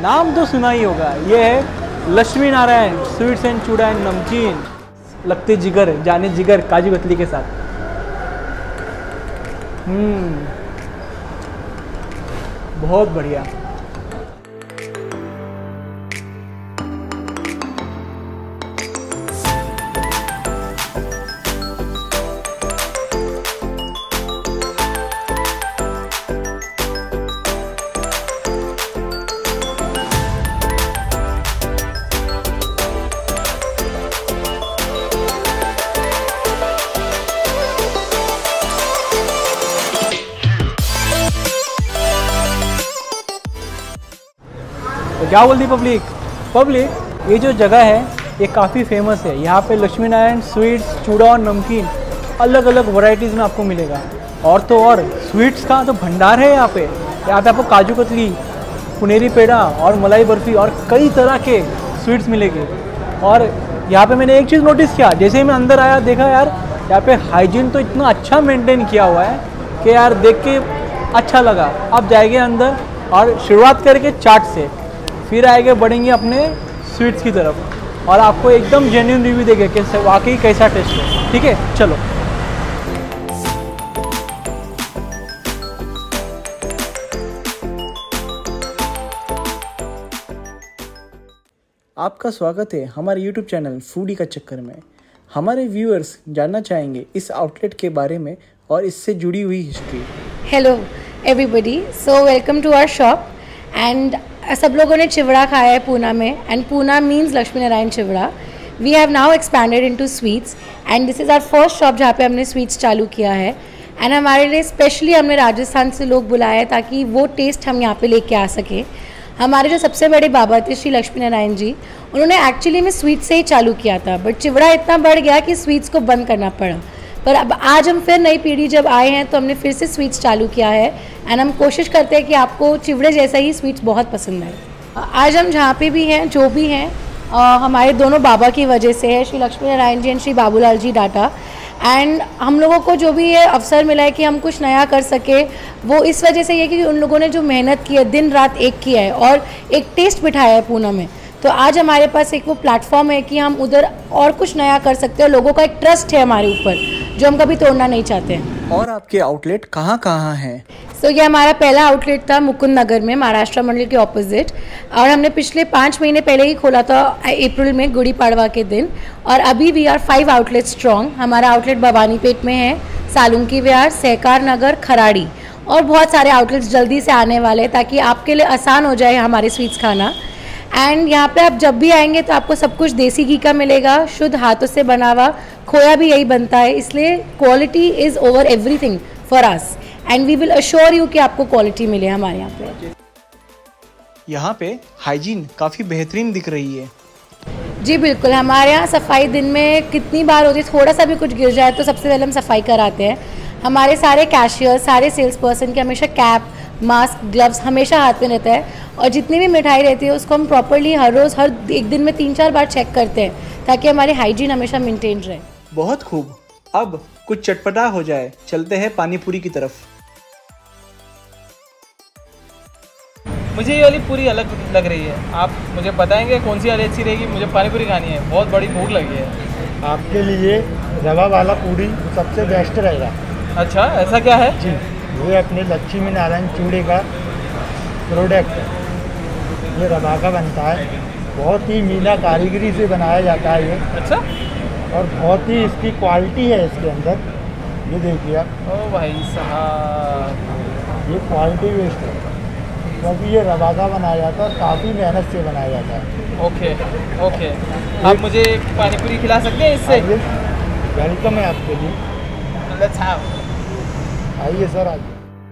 नाम तो सुना ही होगा, ये है Lakshmi Narayan sweets and chuda and namkeen. लगते जिगर, जाने जिगर काजू कतली के साथ। बहुत बढ़िया। तो क्या बोलती पब्लिक, ये जो जगह है ये काफ़ी फेमस है। यहाँ पे लक्ष्मी नारायण स्वीट्स, चूड़ा और नमकीन अलग अलग वैरायटीज़ में आपको मिलेगा। और तो और स्वीट्स का तो भंडार है यहाँ पे आपको काजू कतली, पुनेरी पेड़ा और मलाई बर्फ़ी और कई तरह के स्वीट्स मिलेंगे। और यहाँ पे मैंने एक चीज़ नोटिस किया, जैसे ही मैं अंदर आया देखा यार यहाँ पे हाइजीन तो इतना अच्छा मेंटेन किया हुआ है कि यार देख के अच्छा लगा। अब जाएंगे अंदर और शुरुआत करके चाट से, फिर आएंगे बढ़ेंगे अपने स्वीट्स की तरफ और आपको एकदम जेन्युइन रिव्यू देंगे कि वाकई कैसा टेस्ट है। ठीक है, चलो। आपका स्वागत है हमारे YouTube चैनल फूडी का चक्कर में। हमारे व्यूअर्स जानना चाहेंगे इस आउटलेट के बारे में और इससे जुड़ी हुई history. Hello everybody, so welcome to our shop. And सब लोगों ने चिवड़ा खाया है पूना में, and Poona means Lakshmi Narayan chivda. We have now expanded into sweets and this is our first shop जहाँ पे हमने स्वीट्स चालू किया है। एंड हमारे लिए स्पेशली हमने राजस्थान से लोग बुलाए हैं ताकि वो टेस्ट हम यहाँ पे लेके आ सकें। हमारे जो सबसे बड़े बाबा थे श्री लक्ष्मी नारायण जी, उन्होंने एक्चुअली में स्वीट से ही चालू किया था, बट चिवड़ा इतना बढ़ गया कि स्वीट्स को बंद करना पड़ा। पर अब आज हम फिर नई पीढ़ी जब आए हैं तो हमने फिर से स्वीट्स चालू किया है एंड हम कोशिश करते हैं कि आपको चिवड़े जैसा ही स्वीट्स बहुत पसंद आए। आज हम जहाँ पे भी हैं, जो भी हैं, हमारे दोनों बाबा की वजह से है, श्री लक्ष्मी नारायण जी एंड श्री बाबूलाल जी डाटा। एंड हम लोगों को जो भी ये अवसर मिला है कि हम कुछ नया कर सके, वो इस वजह से ये कि उन लोगों ने जो मेहनत की है, दिन रात एक किया है और एक टेस्ट बिठाया है पूना में। तो आज हमारे पास एक वो प्लेटफॉर्म है कि हम उधर और कुछ नया कर सकते हैं। लोगों का एक ट्रस्ट है हमारे ऊपर जो हम कभी तोड़ना नहीं चाहते हैं। और आपके आउटलेट कहाँ कहाँ हैं? तो ये हमारा पहला आउटलेट था मुकुंद नगर में, महाराष्ट्र मंडल के ऑपोजिट, और हमने पिछले 5 महीने पहले ही खोला था अप्रैल में, गुड़ी पाड़वा के दिन। और अभी वी आर 5 आउटलेट स्ट्रॉन्ग। हमारा आउटलेट भवानीपेट में है, सालुंकी विहार, सहकार नगर, खराड़ी, और बहुत सारे आउटलेट्स जल्दी से आने वाले हैं ताकि आपके लिए आसान हो जाए हमारे स्वीट्स खाना। एंड यहाँ पे आप जब भी आएंगे तो आपको सब कुछ देसी घी का मिलेगा, शुद्ध हाथों से बना हुआ, खोया भी यही बनता है, इसलिए quality is over everything for us and we will assure you कि आपको क्वालिटी मिले हमारे यहाँ पे। यहाँ पे हाइजीन काफ़ी बेहतरीन दिख रही है। जी बिल्कुल, हमारे यहाँ सफाई दिन में कितनी बार होती है, थोड़ा सा भी कुछ गिर जाए तो सबसे पहले हम सफाई कराते हैं। हमारे सारे कैशियर, सारे सेल्स पर्सन के हमेशा कैप, मास्क, ग्लव्स हमेशा हाथ में रहता है, और जितनी भी मिठाई रहती है उसको हम प्रॉपर्ली हर रोज़, हर एक दिन में 3-4 बार चेक करते हैं ताकि हमारी हाइजीन हमेशा मेंटेन रहे। बहुत खूब, अब कुछ चटपटा हो जाए, चलते हैं पानी पूरी की तरफ। मुझे ये वाली पूरी अलग लग रही है, आप मुझे बताएंगे कौन सी वाली अच्छी रहेगी? मुझे पानी पूरी खानी है, बहुत बड़ी भूख लगी है। आपके लिए रवा वाला पूरी सबसे बेस्ट रहेगा। अच्छा, ऐसा क्या है? जी, ये अपने लक्ष्मी नारायण चूड़े का प्रोडक्ट है। ये रवा का बनता है, बहुत ही मीना कारीगरी से बनाया जाता है ये। अच्छा, और बहुत ही इसकी क्वालिटी है इसके अंदर, ये देखिए आप। ओ भाई साहब, ये क्वालिटी बेस्ड है क्योंकि ये रवा का बनाया जाता है, काफ़ी मेहनत से बनाया जाता है। ओके ओके, आप मुझे एक पानी पूरी खिला सकते हैं इससे? वेलकम है आपके लिए, लेट्स हैव। आइए सर, आइए।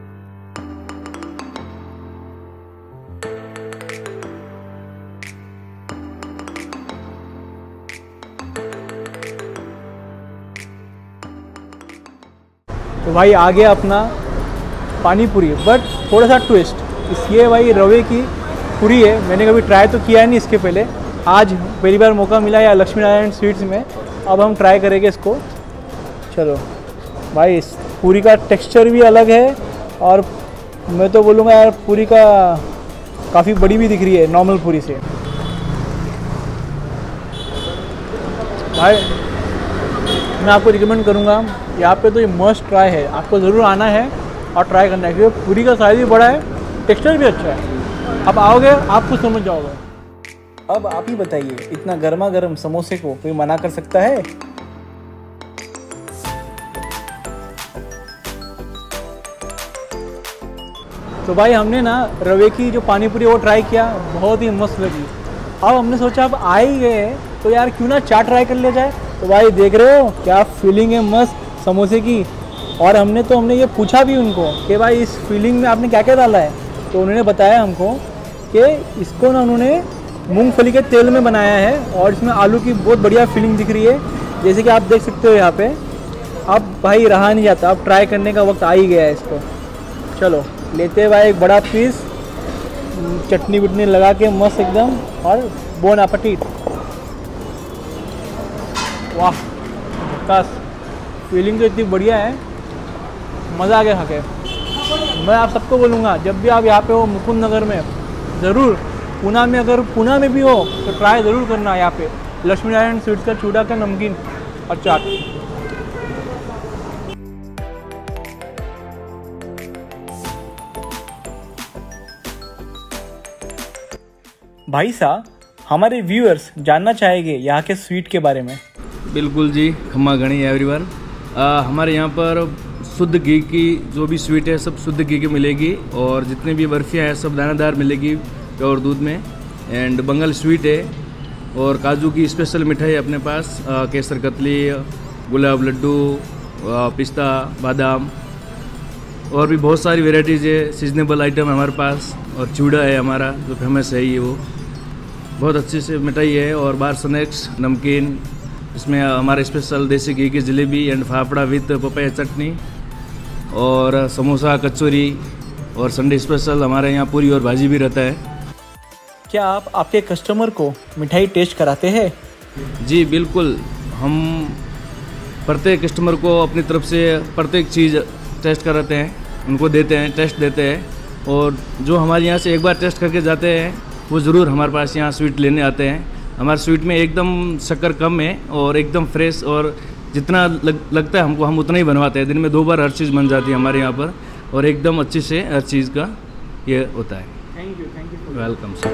तो भाई आ गया अपना पानी पूरी, बट थोड़ा सा ट्विस्ट। ये भाई रवे की पूरी है, मैंने कभी ट्राई तो किया नहीं इसके पहले, आज पहली बार मौका मिला या लक्ष्मी नारायण स्वीट्स में, अब हम ट्राई करेंगे इसको। चलो भाई, इस पूरी का टेक्सचर भी अलग है और मैं तो बोलूँगा यार पूरी का काफ़ी बड़ी भी दिख रही है नॉर्मल पूरी से। भाई मैं आपको रिकमेंड करूँगा यहाँ पे तो ये मस्ट ट्राई है, आपको ज़रूर आना है और ट्राई करना है, क्योंकि पूरी का साइज़ भी बड़ा है, टेक्सचर भी अच्छा है। अब आओगे आप कुछ समझ जाओगे। अब आप ही बताइए, इतना गर्मा गर्म समोसे को कोई मना कर सकता है? तो भाई हमने ना रवे की जो पानी पूरी वो ट्राई किया, बहुत ही मस्त लगी। अब हमने सोचा अब आ ही गए तो यार क्यों ना चाट ट्राई कर लिया जाए। तो भाई देख रहे हो क्या फीलिंग है मस्त समोसे की। और हमने ये पूछा भी उनको कि भाई इस फीलिंग में आपने क्या क्या डाला है, तो उन्होंने बताया हमको कि इसको ना उन्होंने मूंगफली के तेल में बनाया है और इसमें आलू की बहुत बढ़िया फीलिंग दिख रही है, जैसे कि आप देख सकते हो यहाँ पे। अब भाई रहा नहीं जाता, अब ट्राई करने का वक्त आ ही गया है इसको। चलो लेते हैं भाई एक बड़ा पीस, चटनी वटनी लगा के मस्त एकदम, और बोन एपेटिट। वाह बस फीलिंग तो इतनी बढ़िया है, मज़ा आ गया खा के। मैं आप सबको बोलूँगा जब भी आप यहाँ पे हो मुकुंद नगर में, ज़रूर पूना में, अगर पूना में भी हो तो ट्राई ज़रूर करना यहाँ पे लक्ष्मी नारायण स्वीट्स का चूड़ा का नमकीन और चाट। भाई साहब हमारे व्यूअर्स जानना चाहेंगे यहाँ के स्वीट के बारे में। बिल्कुल जी, खम्मा घणी एवरीवन। हमारे यहाँ पर शुद्ध घी की जो भी स्वीट है सब शुद्ध घी की मिलेगी, और जितने भी बर्फियाँ हैं सब दानादार मिलेगी प्योर दूध में। एंड बंगाल स्वीट है, और काजू की स्पेशल मिठाई अपने पास, केसर कतली, गुलाब लड्डू, पिस्ता, बादाम, और भी बहुत सारी वेराइटीज़ है। सीजनेबल आइटम है हमारे पास, और चूड़ा है हमारा जो फेमस है, ये वो बहुत अच्छी से मिठाई है। और बार स्नैक्स, नमकीन, इसमें हमारे स्पेशल देसी घी की jalebi and fafda with papaya chutney, और समोसा, कचौरी, और संडे स्पेशल हमारे यहाँ पूरी और भाजी भी रहता है। क्या आप आपके कस्टमर को मिठाई टेस्ट कराते हैं? जी बिल्कुल, हम प्रत्येक कस्टमर को अपनी तरफ से प्रत्येक चीज़ टेस्ट कराते हैं, उनको देते हैं, टेस्ट देते हैं। और जो हमारे यहाँ से एक बार टेस्ट करके जाते हैं वो ज़रूर हमारे पास यहाँ स्वीट लेने आते हैं। हमारे स्वीट में एकदम शक्कर कम है और एकदम फ्रेश, और जितना लगता है हमको हम उतना ही बनवाते हैं। दिन में 2 बार हर चीज़ बन जाती है हमारे यहाँ पर, और एकदम अच्छे से हर चीज़ का ये होता है। Thank you welcome sir.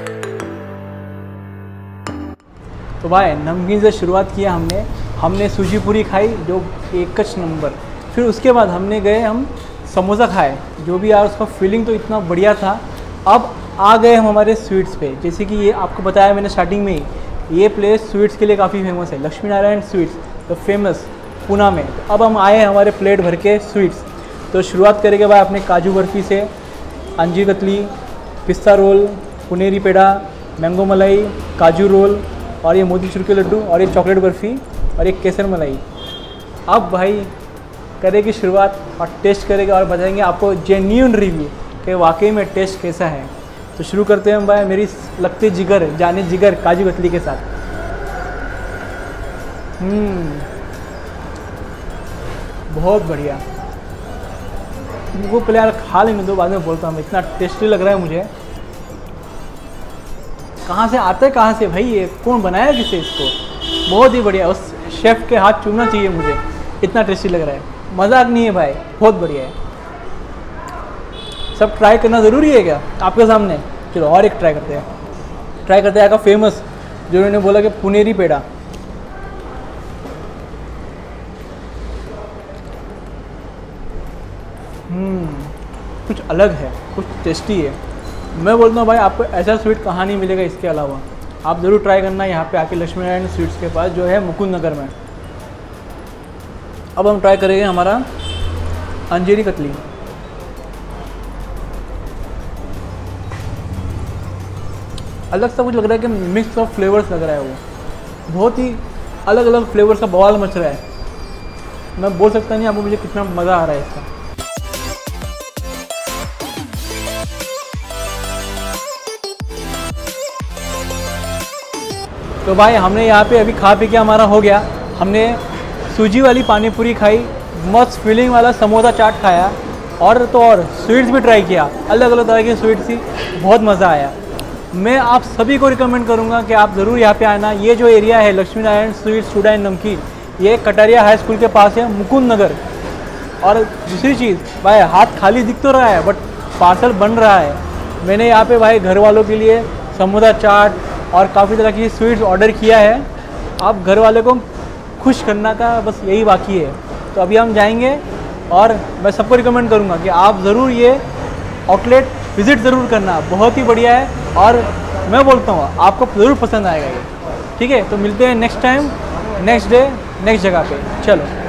तो भाई नमकीन से शुरुआत किया हमने सूजी पूरी खाई जो एक नंबर। फिर उसके बाद हम समोसा खाए, जो भी यार उसका फीलिंग तो इतना बढ़िया था। अब आ गए हम हमारे स्वीट्स पे, जैसे कि ये आपको बताया मैंने स्टार्टिंग में ही, ये प्लेस स्वीट्स के लिए काफ़ी फेमस है, Lakshmi Narayan sweets the famous Poona में। तो अब हम आए हमारे प्लेट भर के स्वीट्स। तो शुरुआत करेंगे भाई अपने काजू बर्फ़ी से, अंजीर कतली, पिस्ता रोल, पुनेरी पेड़ा, मैंगो मलाई, काजू रोल, और ये मोतीचूर के लड्डू, और ये चॉकलेट बर्फ़ी, और ये केसर मलाई। अब भाई करेगी शुरुआत और टेस्ट करेंगे और बताएंगे आपको जेन्यून रिव्यू कि वाकई में टेस्ट कैसा है। तो शुरू करते हैं हम भाई मेरी लगते जिगर जाने जिगर काजू कतली के साथ। बहुत बढ़िया। वो पहले यार खा लेने दो, बाद में बोलता हूँ, इतना टेस्टी लग रहा है मुझे। कहाँ से आता है, कहाँ से भाई, ये कौन बनाया किसे इसको? बहुत ही बढ़िया, उस शेफ़ के हाथ चूमना चाहिए मुझे, इतना टेस्टी लग रहा है, मजाक नहीं है भाई, बहुत बढ़िया है। सब ट्राई करना ज़रूरी है क्या आपके सामने? चलो और एक ट्राई करते हैं यहाँ का फेमस, जो उन्होंने बोला कि पुनेरी पेड़ा। कुछ अलग है, कुछ टेस्टी है। मैं बोलता हूँ भाई आपको ऐसा स्वीट कहाँ नहीं मिलेगा इसके अलावा। आप ज़रूर ट्राई करना यहाँ पे आके लक्ष्मी नारायण स्वीट्स के पास, जो है मुकुंद नगर में। अब हम ट्राई करेंगे हमारा अंजीरी कतली। अलग सा कुछ लग रहा है कि मिक्स ऑफ फ्लेवर्स लग रहा है, वो बहुत ही अलग अलग फ्लेवर्स का बवाल मच रहा है। मैं बोल सकता नहीं आपको मुझे कितना मज़ा आ रहा है इसका। तो भाई हमने यहाँ पे अभी खा पी के हमारा हो गया। हमने सूजी वाली पानी पूरी खाई, मस्त फीलिंग वाला समोसा चाट खाया, और तो और स्वीट्स भी ट्राई किया, अलग अलग तरह की स्वीट्स थी, बहुत मज़ा आया। मैं आप सभी को रिकमेंड करूँगा कि आप ज़रूर यहाँ पे आना। ये जो एरिया है लक्ष्मी नारायण स्वीट्स चूड़ा एंड नमकीन, ये कटारिया हाई स्कूल के पास है, मुकुंद नगर। और दूसरी चीज़ भाई, हाथ खाली दिख तो रहा है बट पार्सल बन रहा है। मैंने यहाँ पे भाई घर वालों के लिए समोसा चाट और काफ़ी तरह की स्वीट्स ऑर्डर किया है। आप घर वाले को खुश करना का बस यही बाकी है। तो अभी हम जाएंगे और मैं सबको रिकमेंड करूँगा कि आप ज़रूर ये आउटलेट विज़िट ज़रूर करना, बहुत ही बढ़िया है और मैं बोलता हूँ आपको ज़रूर पसंद आएगा ये। ठीक है, तो मिलते हैं next time, next day, next जगह पे। चलो।